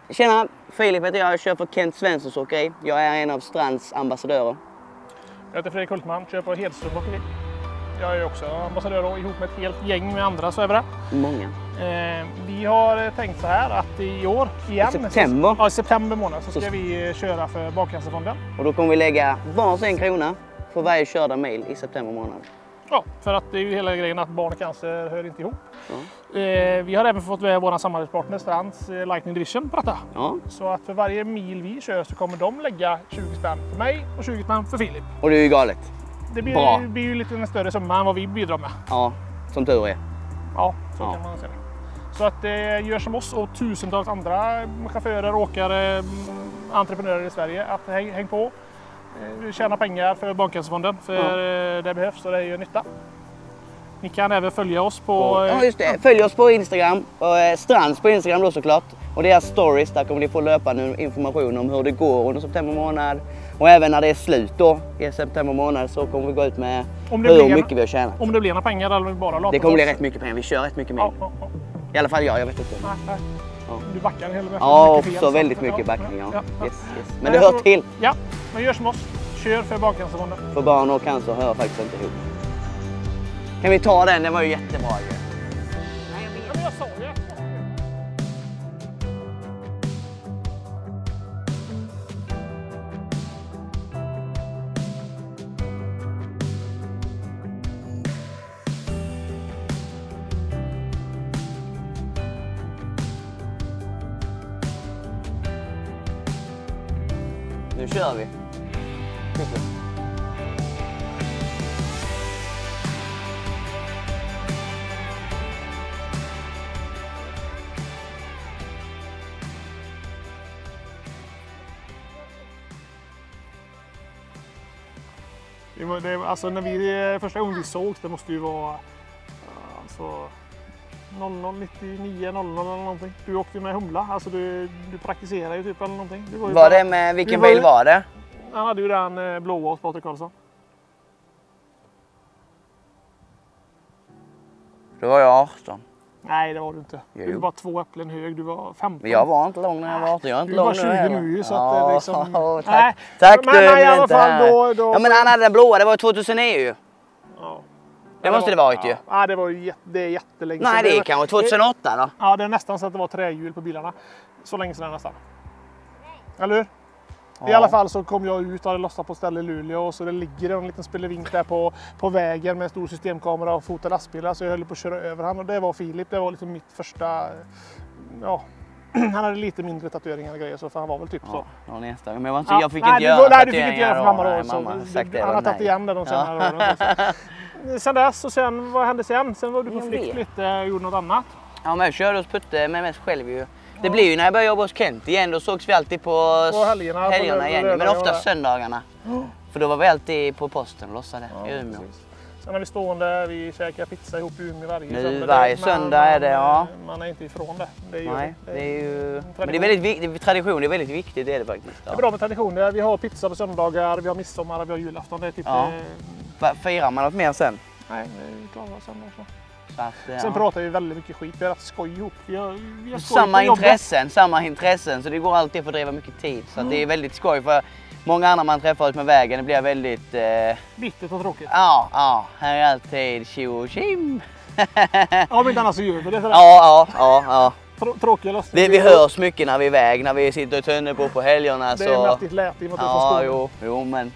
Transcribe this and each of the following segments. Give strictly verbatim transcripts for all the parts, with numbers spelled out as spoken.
Tjena, Filip heter jag. Jag kör för Kent Svenssons åkeri. Jag är en av Strands ambassadörer. Jag heter Fredrik Hultman, kör på Hedström åkeri. Jag är också ambassadör och ihop med ett helt gäng med andra så är vi det. Många. Eh, vi har tänkt så här att i år igen, I september? Så, ja, i september månad så ska så... vi köra för Barncancerfonden. Och då kommer vi lägga varsin krona för varje körda mil i september månad. Ja, för att det är ju hela grejen att barn och cancer hör inte ihop. Ja. Eh, vi har även fått med våra samarbetspartner Strands eh, Lightning Division på detta. Ja. Så att för varje mil vi kör så kommer de lägga tjugo spänn för mig och tjugo spänn för Filip. Och det är ju galet. Det blir, Bra. blir ju lite en större summa än vad vi bidrar med. Ja, som tur är. Ja, så Ja. kan man säga. Så att det gör som oss och tusentals andra chaufförer, åkare, entreprenörer i Sverige att häng, häng på. Eh, Tjäna pengar för Barncancerfonden, för Ja. det behövs och det gör nytta. Ni kan även följa oss på... Ja, just det. Följ oss på Instagram. Och eh, Strands på Instagram då såklart. Och deras stories, där kommer ni få löpande information om hur det går under september månad. Och även när det är slut då i september månad så kommer vi gå ut med Om det hur blir mycket vi har tjänat. Om det blir några pengar eller om vi bara latar Det kommer oss. bli rätt mycket pengar. Vi kör rätt mycket mil. Ja, ja, ja. I alla fall jag, jag vet inte. Nej, nej. Ja. Du backar en hel del. Ja, mycket fel, också så- väldigt mycket ja, backning. Ja. ja, ja. Yes, yes. Men Nej, det jag hör tror- till. Ja, men gör som oss. Kör för Barncancerfonden. För barn och cancer hör faktiskt inte ihop. Kan vi ta den? Det var ju jättebra ju. Ja, men jag sa ju. Nu kör vi. Det var- det, alltså när vi första gången vi sågs, det måste ju vara alltså noll noll nittionio noll noll eller någonting. Du åkte ju med Humla, alltså du, du praktiserar ju typ eller någonting. Du var ju Var bara- det med, vilken Vi var ju- bil var det? Han hade ju den eh, blåa hos Patrik Karlsson. Då var jag arton. Nej, det var du inte. Du Jo. var bara två äpplen hög, du var femton. Men jag var inte lång när jag var arton. Jag är inte Du lång var nu tjugo heller. nu ju, så Ja, att det liksom... tack. Nej. Tack Men- du, men i alla inte fall här. då- då- Ja men han hade den blåa, det var tjugohundranio ju. Ja. Det måste det varit ju. Ja, det var ju jätte, det är jättelänge Nej sedan. det är var- kanske tjugohundraåtta då. Ja, det är nästan så att det var trähjul på bilarna. Så länge sedan nästan. Eller hur? I Ja. alla fall så kom jag ut och hade lossat på ställe i Luleå och så det ligger en liten spelevink där på, på vägen med en stor systemkamera och fota lastbilar så jag höll på att köra över han och det var Filip. Det var liksom mitt första... Ja, han hade lite mindre tatueringar och grejer så för han var väl typ så. Ja, det var nästa gång. Men jag, var inte, Ja, jag fick nej, inte du, göra nej, du fick inte göra för mamma då. Nej, Så mamma har sagt det. han har tagit igen det de senare Ja. åren. också. Sen dess och sen, vad hände sen? Sen var du på Jag flykt vet. lite och gjorde något annat. Ja men jag körde hos Putte med mest själv ju. Det blir ju när jag började jobba hos Kent igen, då sågs vi alltid på, På helgerna, på helgerna lö- igen. Men lördagar ofta och- söndagarna. För då var vi alltid på posten och lossade i Umeå. Precis. Sen är vi stående, vi käkar pizza ihop i Umeå varje Nu, söndag. varje Det- söndag man, är det, ja. Man är inte ifrån det. Det är ju, Nej, det är ju... en Men det är väldigt viktigt, tradition, det är väldigt viktigt, det är det faktiskt. Det är Ja. bra med traditioner. Vi har pizza på söndagar, vi har midsommar, vi har julafton. Det är typ... Ja. Eh, Va- Firar man något mer sen? nej, vi klarar oss sen också. Så att, ja. Sen pratar vi väldigt mycket skit. Vi har rätt skoj ihop. Vi har, vi har skoj Samma på jobbet. intressen, samma intressen, så det går alltid att fördriva mycket tid. Så att det är väldigt skoj för många andra man träffar ut med vägen, det blir väldigt... Eh, Bittert och tråkigt. ja, ja, här är alltid tjo och tjim. Ja, men inte annars så gör vi det. Ja, ja, ja, ja. Trå- Tråkiga lustigt. Det, vi hörs mycket när vi är iväg, när vi sitter i Tönnebo på helgerna. Det är Så... mäktigt lätt i och med att du är från Ja, Skåne. jo, jo, men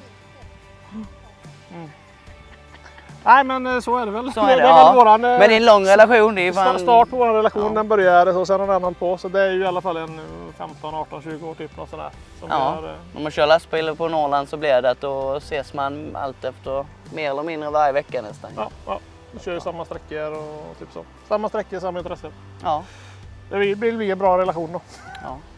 Nej, men eh, så är det väl. så är det. det är Ja. väl våran, eh, Men det är en lång relation. Det är sta- fan... start på vår relation. Ja. Den började och sen har den hållit på. Så det är ju i alla fall en eh, femton, arton, tjugo år typ. Något sådär, som vi Ja, har, eh, om man kör lastbil på Norrland så blir det att då ses man allt efter mer eller mindre varje vecka nästan. ja, ja, vi kör ju samma sträckor och typ så. Samma sträckor, samma intresse. Ja, Det blir, blir en bra relation då. ja.